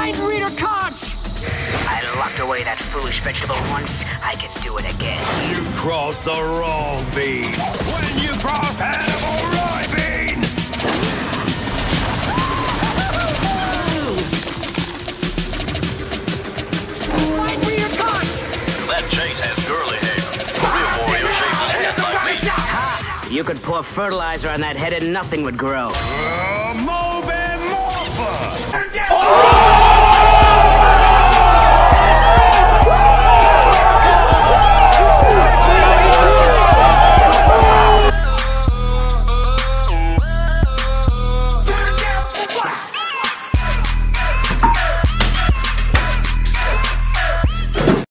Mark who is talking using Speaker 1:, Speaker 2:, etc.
Speaker 1: Mind reader conch!
Speaker 2: I locked away that foolish vegetable once. I can do it again.
Speaker 3: You crossed the wrong bean. When you crossed Hannibal bean.
Speaker 1: Mind reader conch!
Speaker 4: That chase has girly hair. A real warrior shaves his head like me.
Speaker 2: Ha! You could pour fertilizer on that head and nothing would grow.
Speaker 3: Mob and Morpher!